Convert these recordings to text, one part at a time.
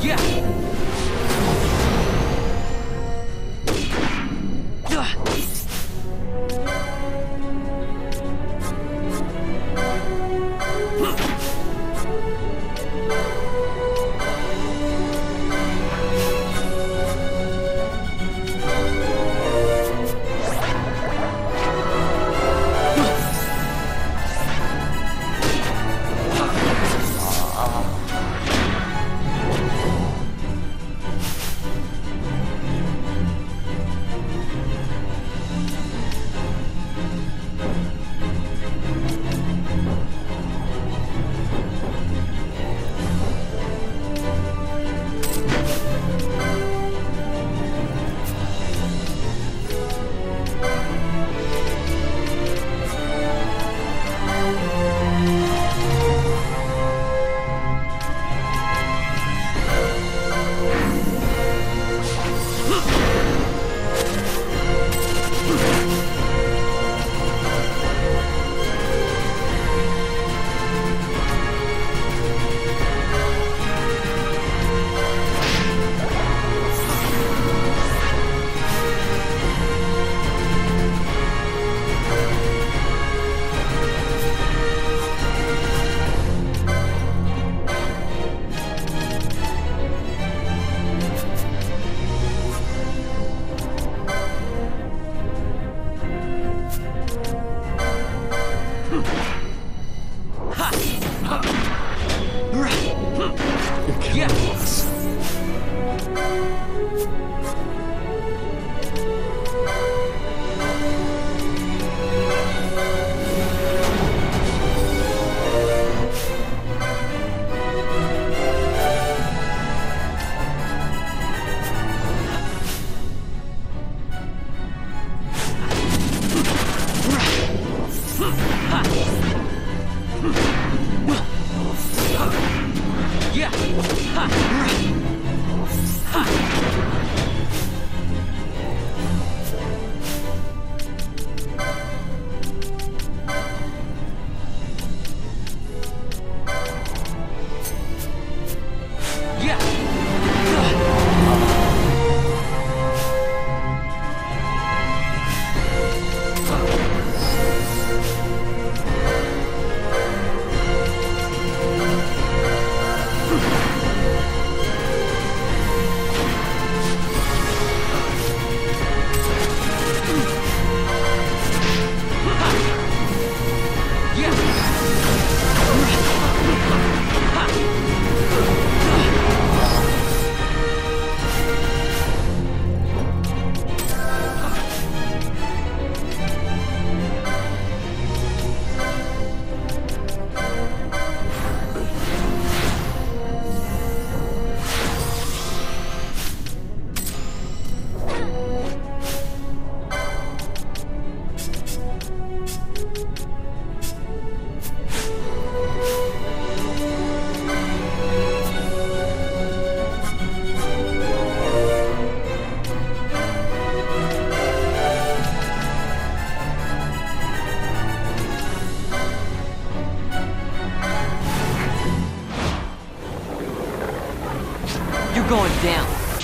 Going down.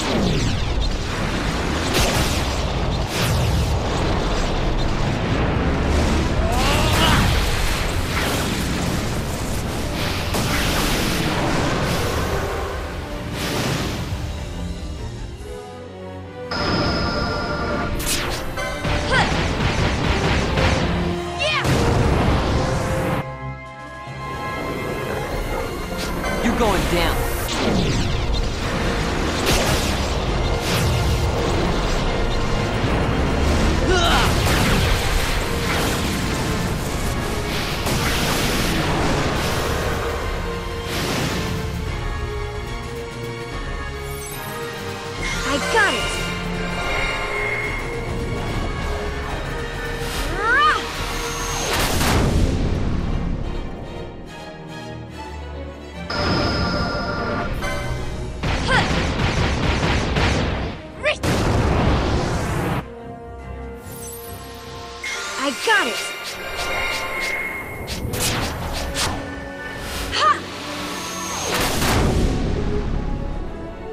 You're going down. I got it! I got it! Ha!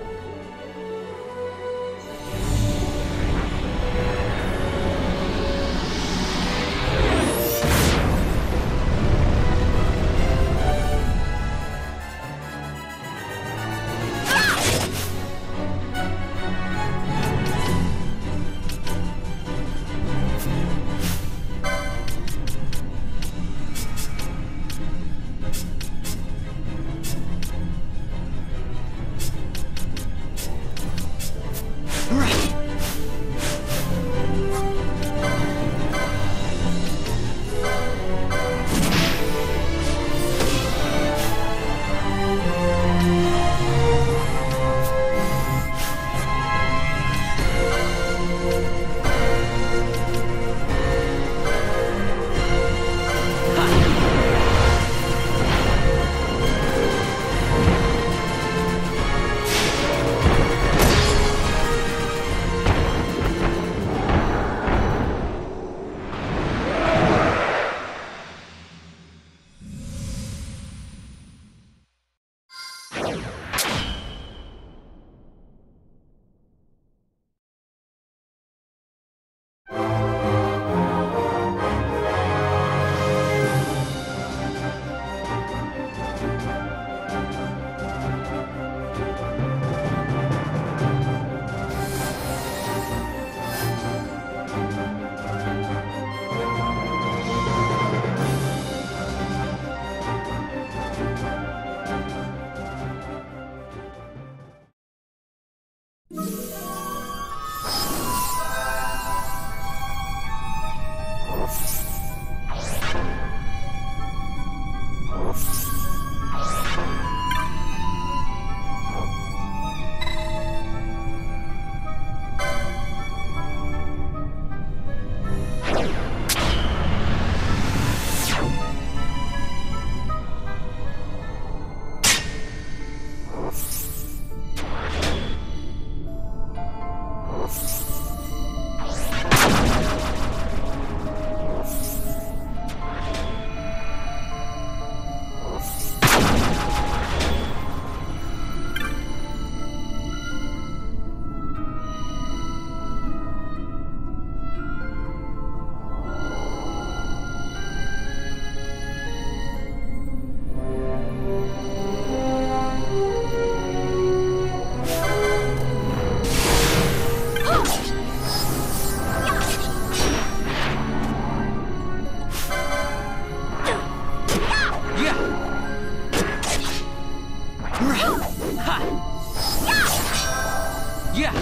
Yeah.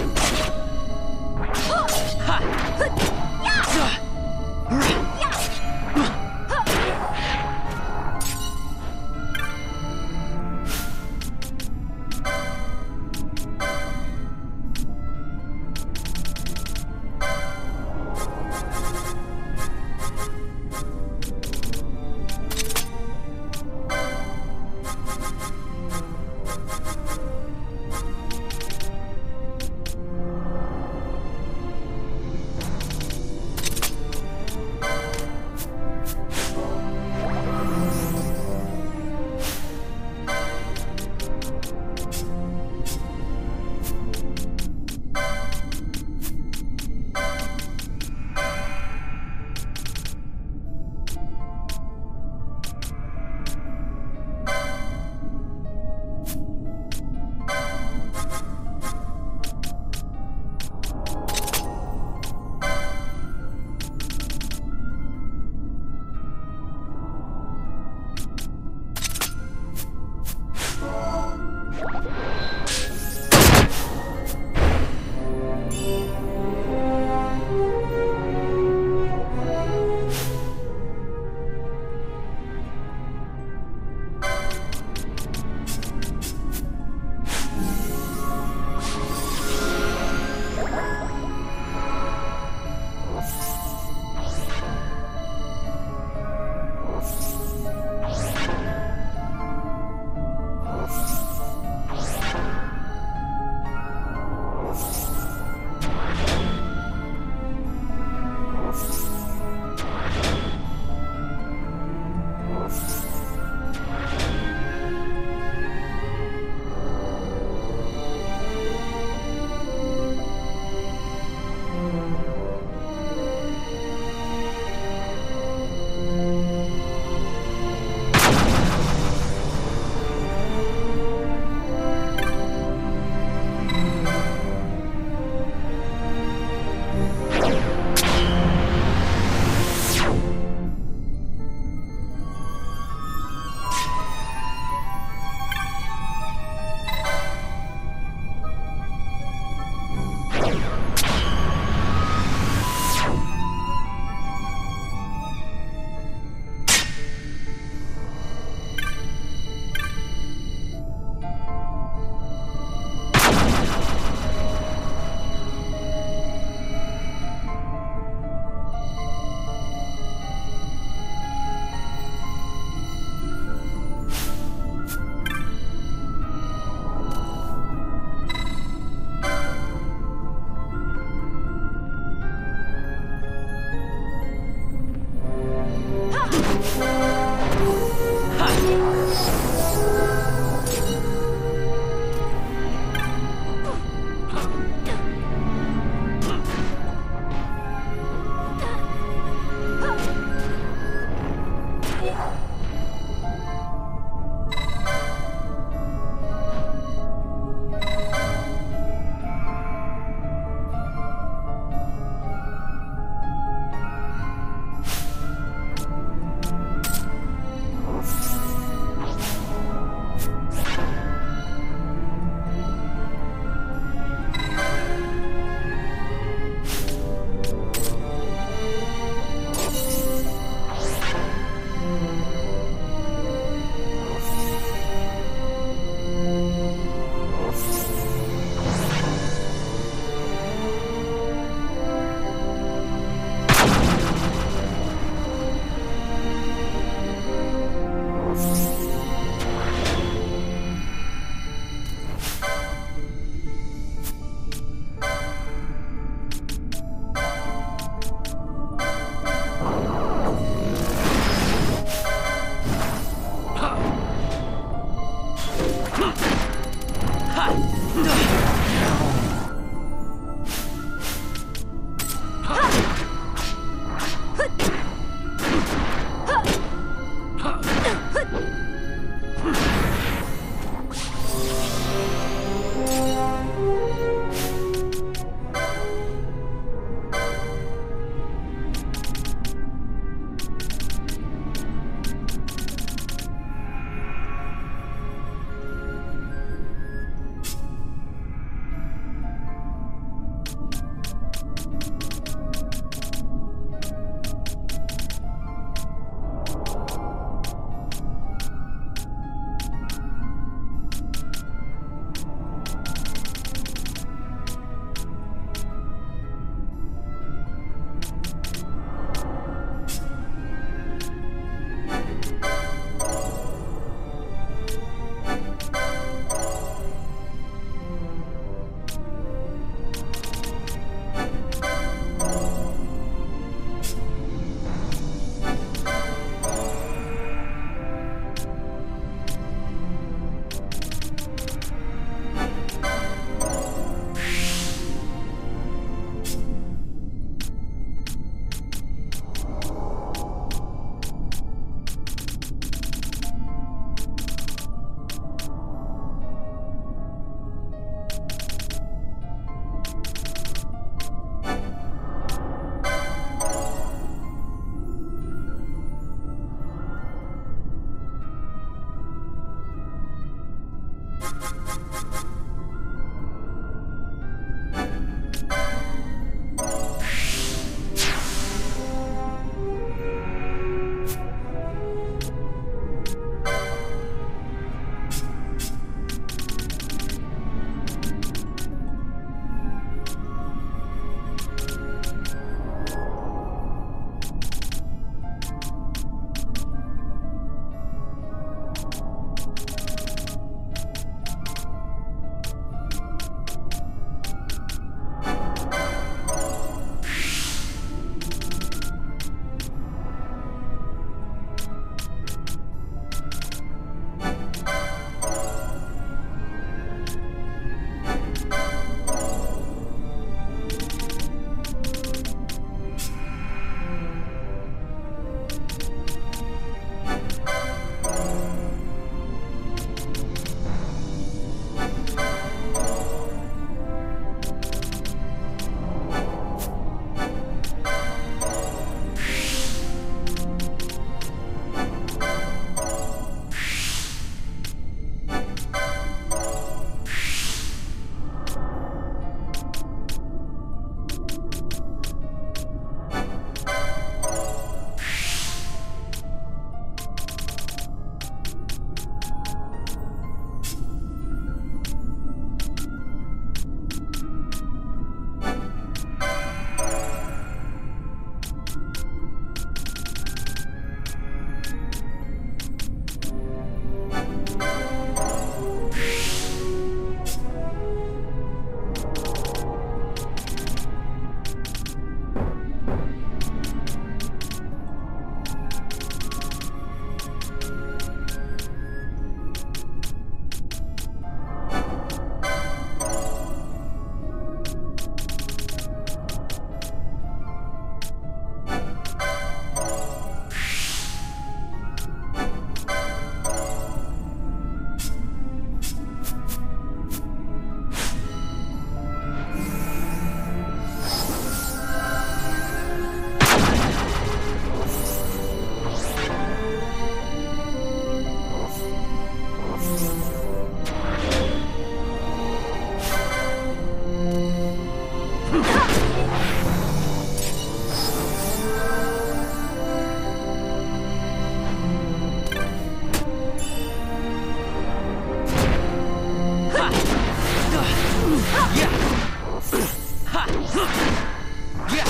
Ha! Yeah!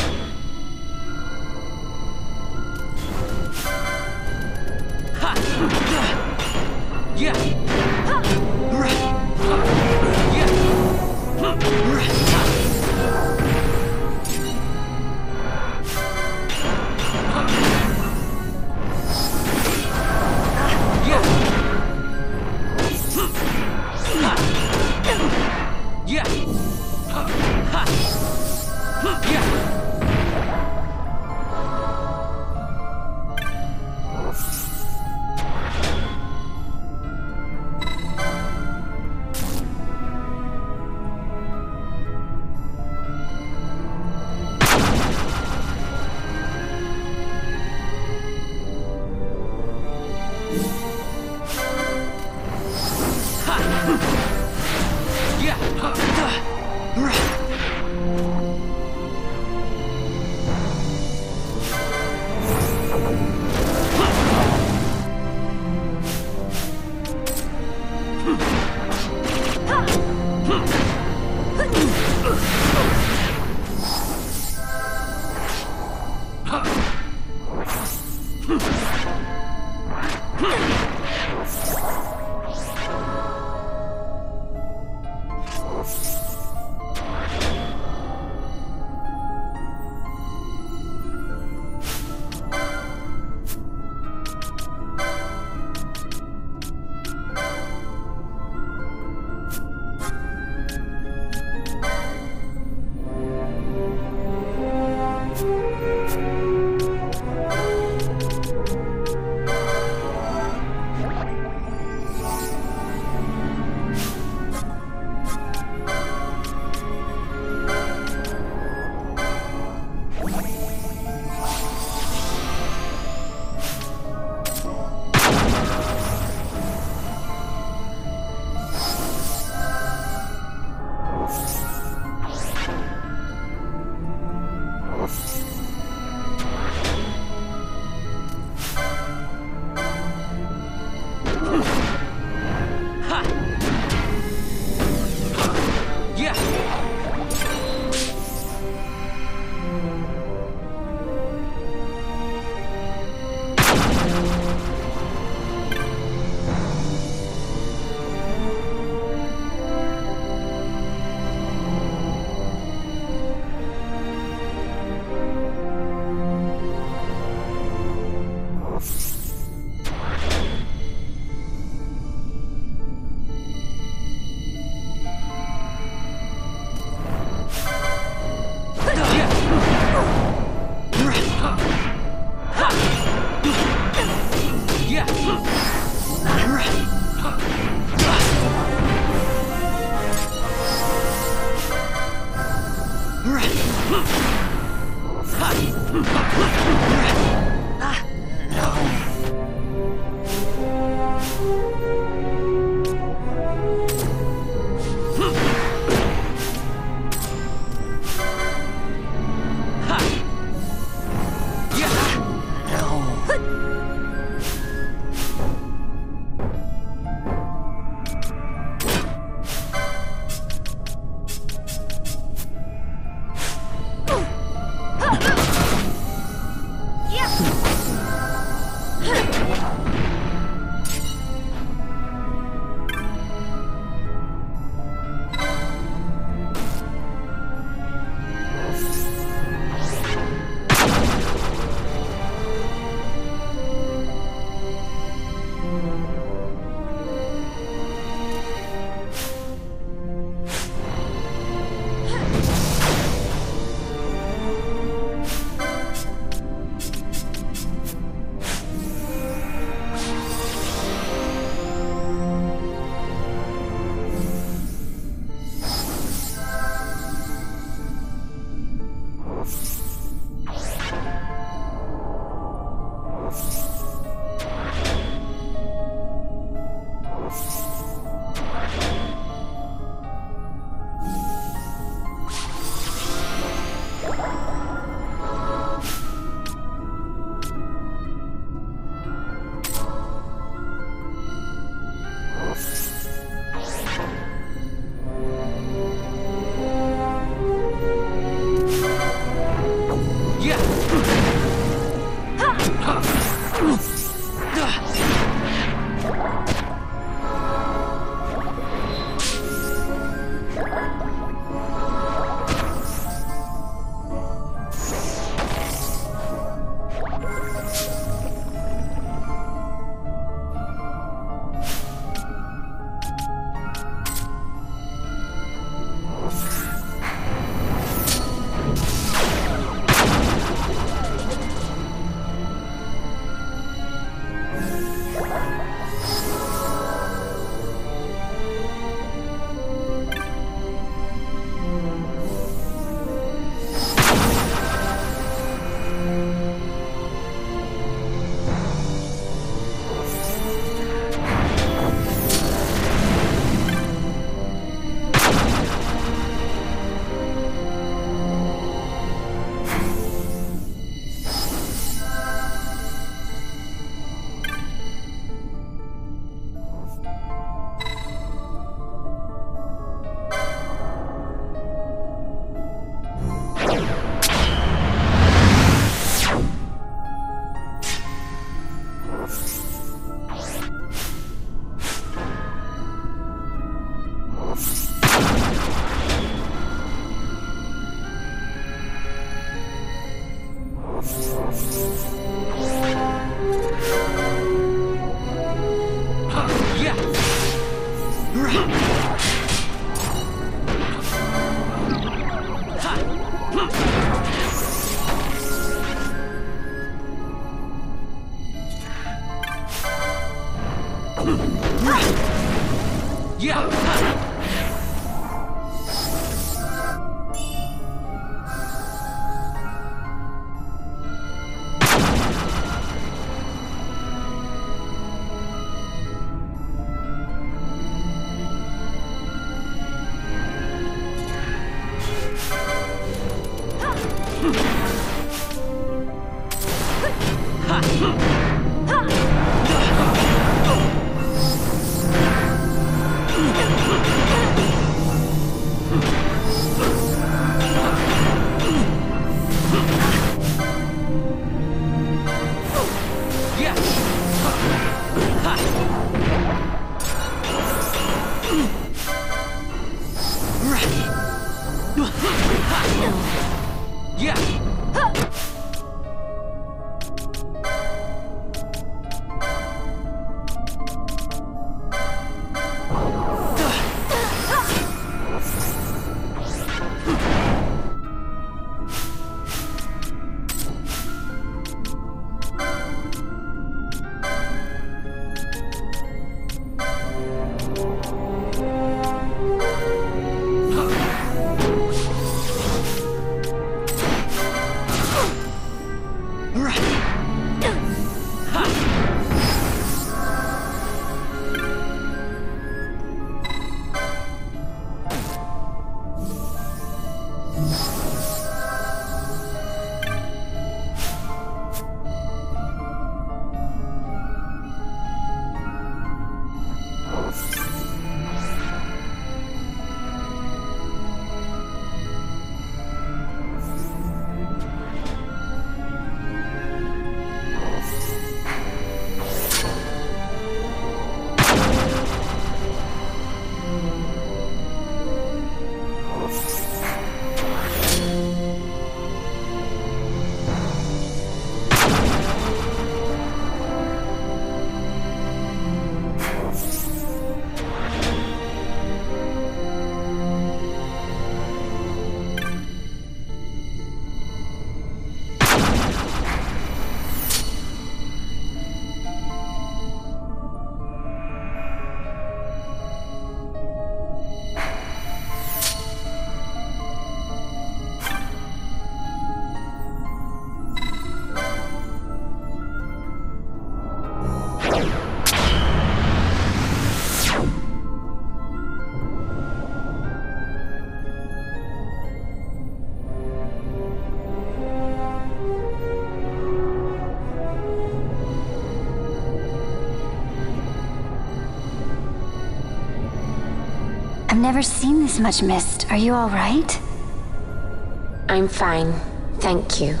I've never seen this much mist. Are you all right? I'm fine, thank you.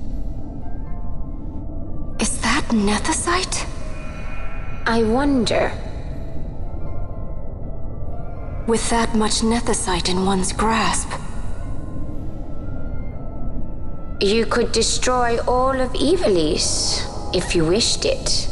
Is that nethicite? I wonder. With that much nethicite in one's grasp. You could destroy all of Ivalice, if you wished it.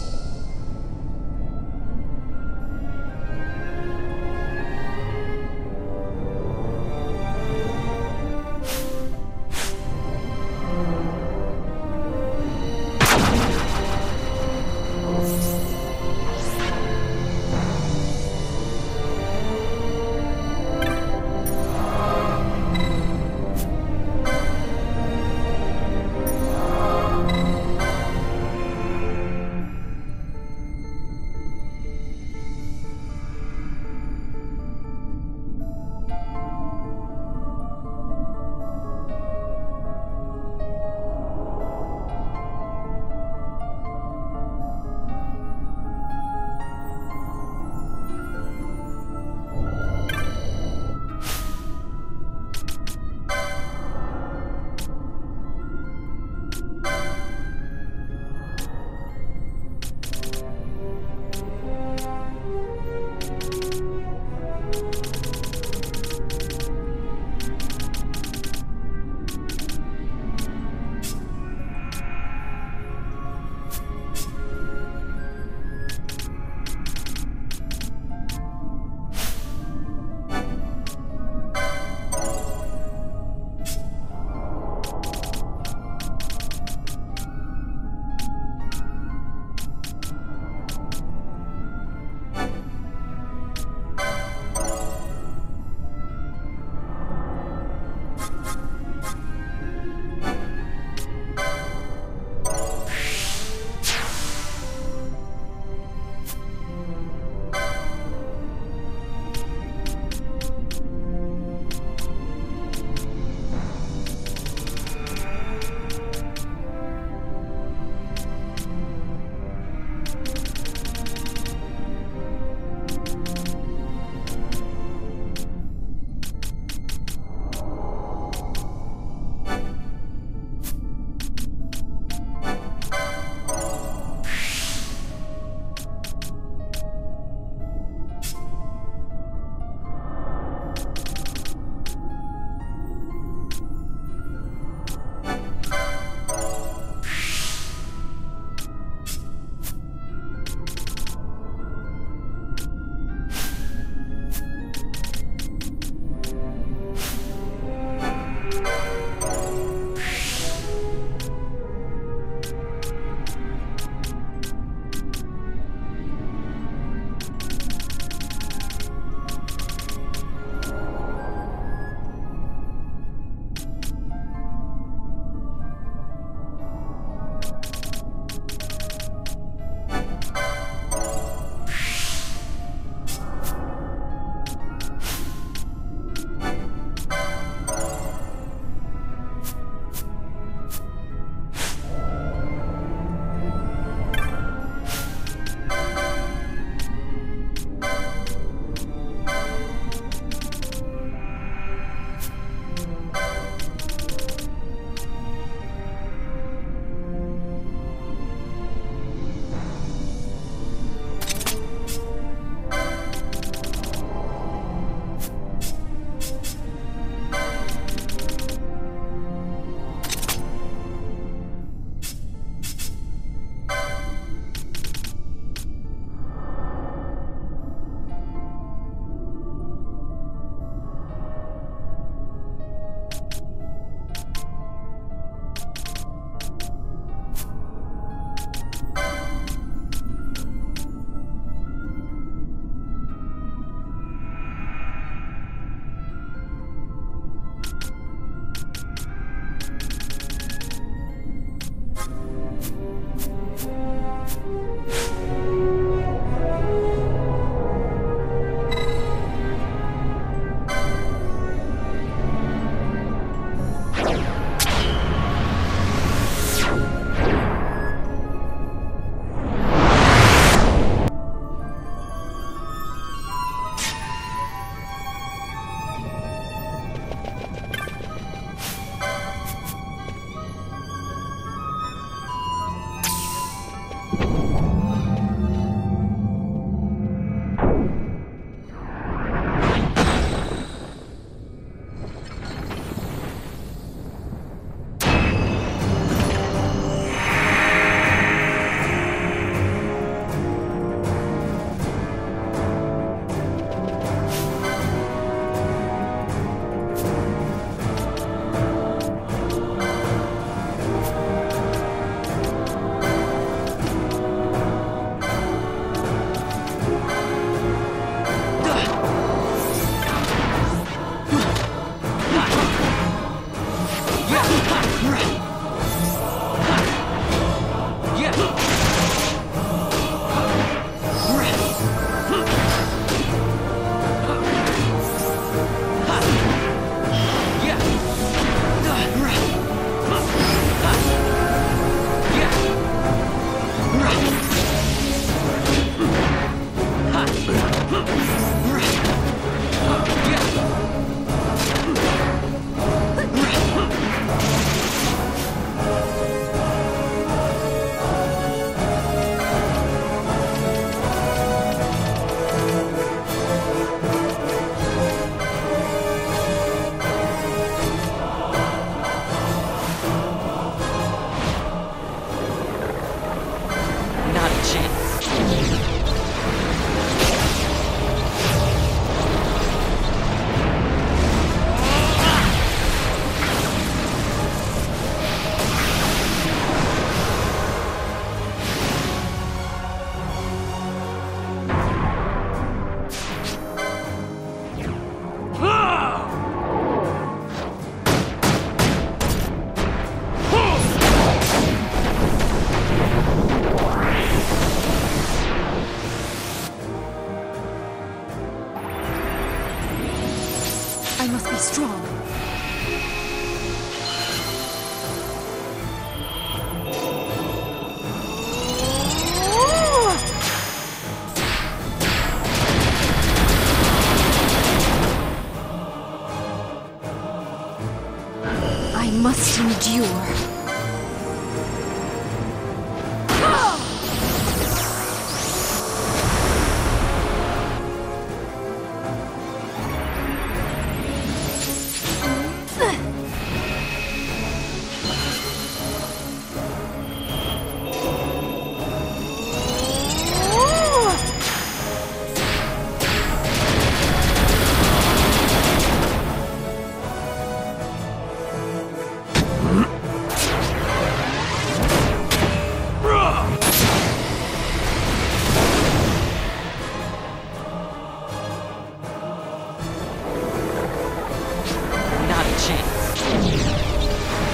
I must be strong. I must endure. Not a chance.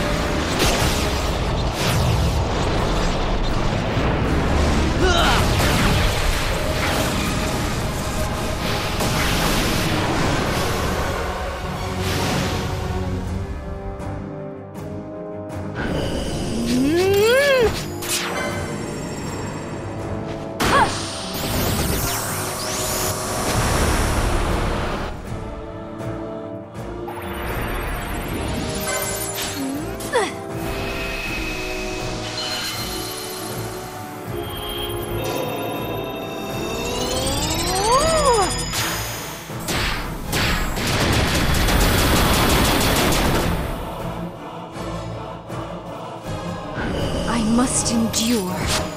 I must endure.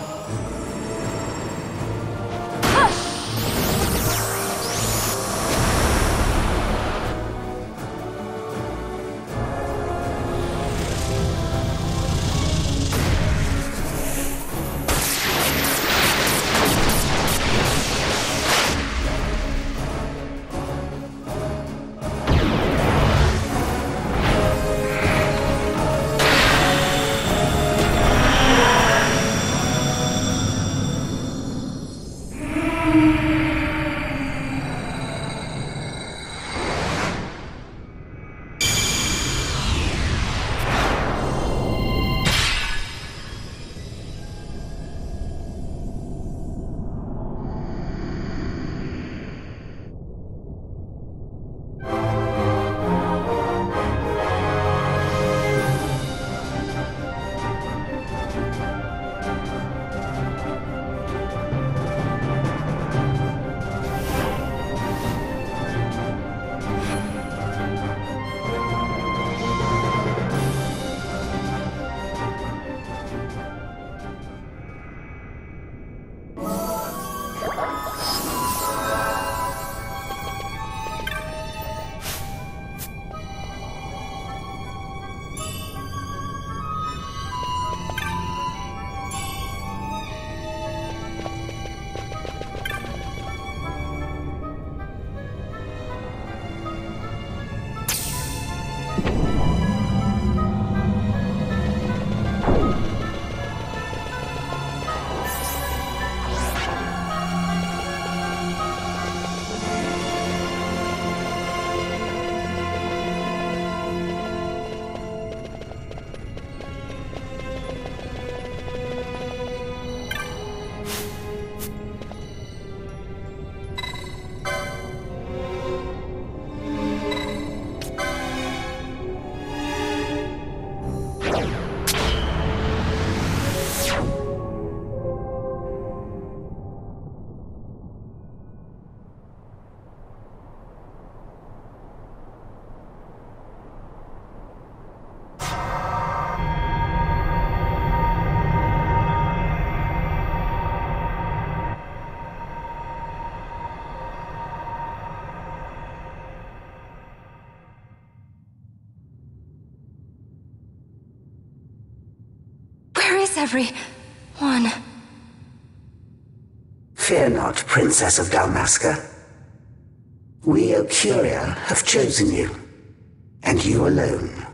Is everyone? Fear not, Princess of Dalmasca. We Ocuria have chosen you, and you alone.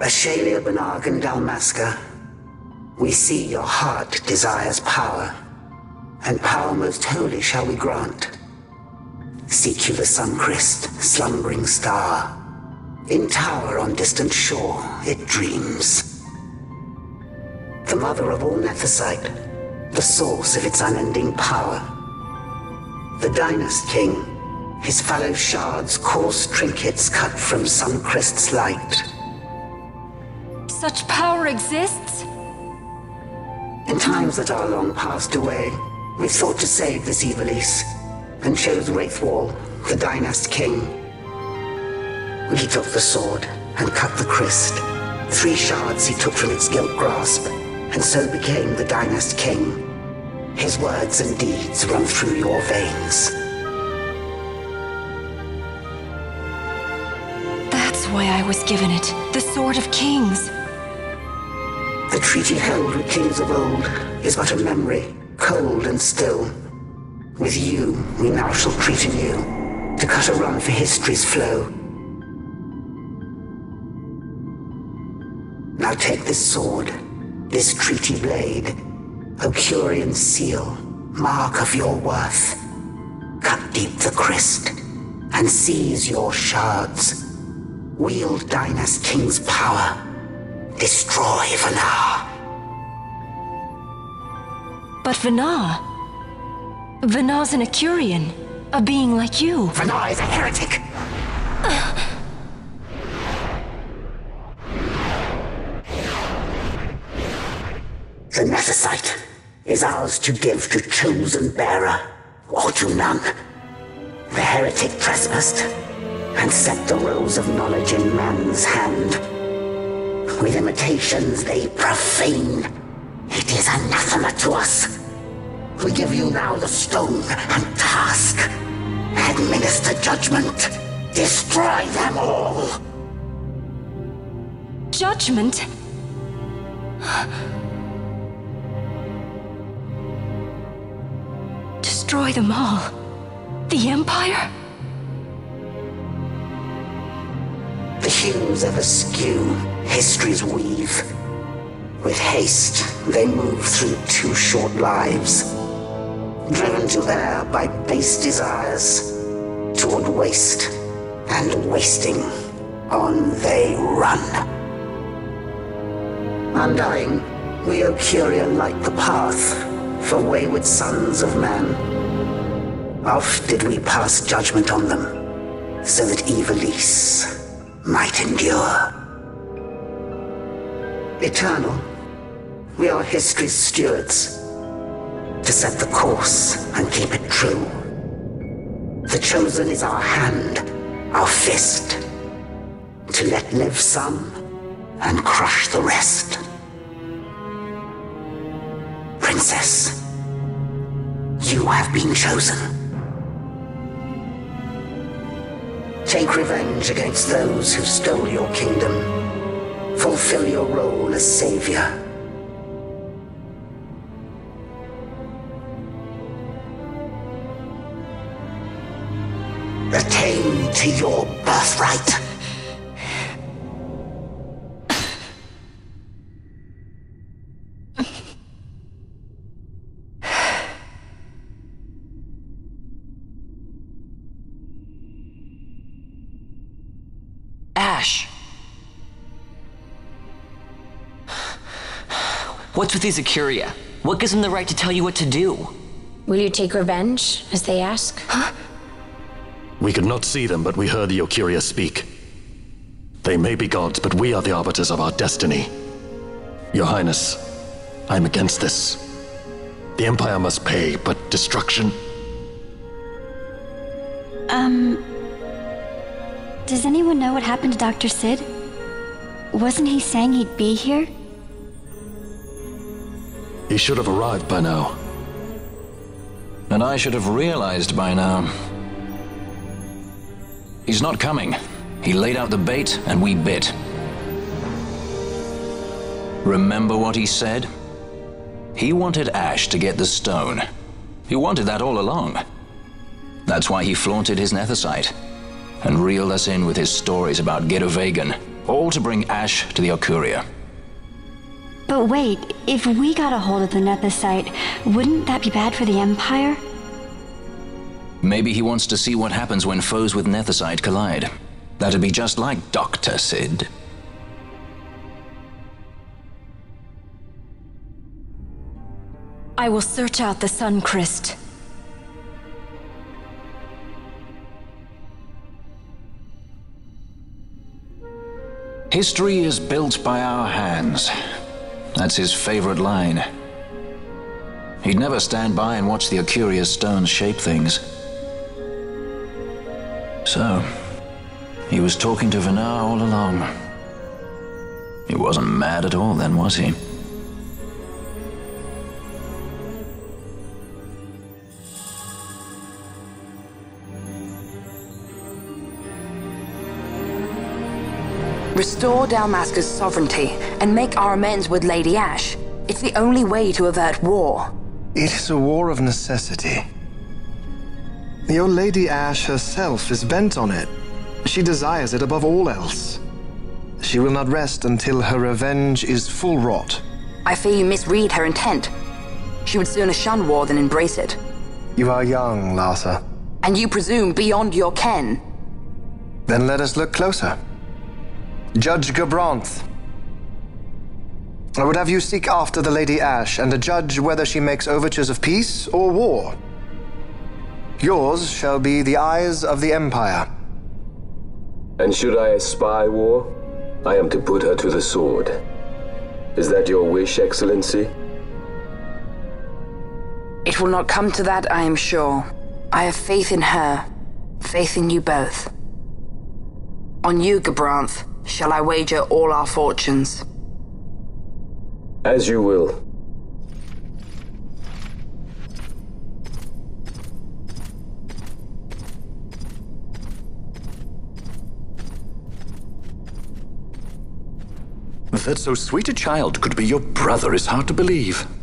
Ashalia Benargan Dalmasca, we see your heart desires power, and power most holy shall we grant. Seek you the Suncrest, slumbering star. In tower on distant shore, it dreams. The mother of all Nethicite, the source of its unending power. The Dynast King, his fallow shards, coarse trinkets cut from Suncrest's light. Such power exists? In times that are long passed away, we sought to save this Ivalice, and chose Wraithwall, the Dynast King. He took the sword and cut the crest. 3 shards he took from its gilt grasp, and so became the Dynast King. His words and deeds run through your veins. That's why I was given it. The Sword of Kings. The treaty held with kings of old is but a memory, cold and still. With you, we now shall treat anew, to cut a run for history's flow. Now take this sword, this treaty blade, Ocurian seal, mark of your worth. Cut deep the crest, and seize your shards. Wield Dynast King's power. Destroy Vanar. But Vanar... Vanar's an Ocurian, a being like you. Vanar is a heretic! The Nethicite is ours to give to chosen bearer, or to none. The heretic trespassed, and set the rose of knowledge in man's hand. With imitations they profane. It is anathema to us. We give you now the stone and task. Administer judgment. Destroy them all. Judgment? Destroy them all? The Empire? The hues ever skew history's weave. With haste, they move through 2 short lives. Driven to err by base desires, toward waste, and wasting, on they run. Undying, we Ocuria light the path for wayward sons of man. Oft did we pass judgment on them, so that Ivalice might endure. Eternal, we are history's stewards, to set the course and keep it true. The chosen is our hand, our fist, to let live some and crush the rest. Princess, you have been chosen. Take revenge against those who stole your kingdom. Fulfill your role as savior. Attain to your birthright. Ash! What's with these Ocuria? What gives them the right to tell you what to do? Will you take revenge, as they ask? Huh? We could not see them, but we heard the Ocuria speak. They may be gods, but we are the arbiters of our destiny. Your Highness, I'm against this. The Empire must pay, but destruction... Does anyone know what happened to Dr. Sid? Wasn't he saying he'd be here? He should have arrived by now. And I should have realized by now. He's not coming. He laid out the bait, and we bit. Remember what he said? He wanted Ash to get the stone. He wanted that all along. That's why he flaunted his Nethicite, and reeled us in with his stories about Gedovagan, all to bring Ash to the Okuria. But wait, if we got a hold of the Nethicite, wouldn't that be bad for the Empire? Maybe he wants to see what happens when foes with Nethicite collide. That'd be just like Dr. Sid. I will search out the Suncrest. History is built by our hands. That's his favorite line. He'd never stand by and watch the Okuria stones shape things. So, he was talking to Venar all along. He wasn't mad at all then, was he? Restore Dalmasca's sovereignty and make our amends with Lady Ash. It's the only way to avert war. It is a war of necessity. Your Lady Ash herself is bent on it. She desires it above all else. She will not rest until her revenge is full wrought. I fear you misread her intent. She would sooner shun war than embrace it. You are young, Larsa. And you presume beyond your ken. Then let us look closer. Judge Gabranth. I would have you seek after the Lady Ash and judge whether she makes overtures of peace or war. Yours shall be the eyes of the Empire. And should I espy war, I am to put her to the sword. Is that your wish, Excellency? It will not come to that, I am sure. I have faith in her, faith in you both. On you, Gabranth, shall I wager all our fortunes? As you will. That so sweet a child could be your brother is hard to believe.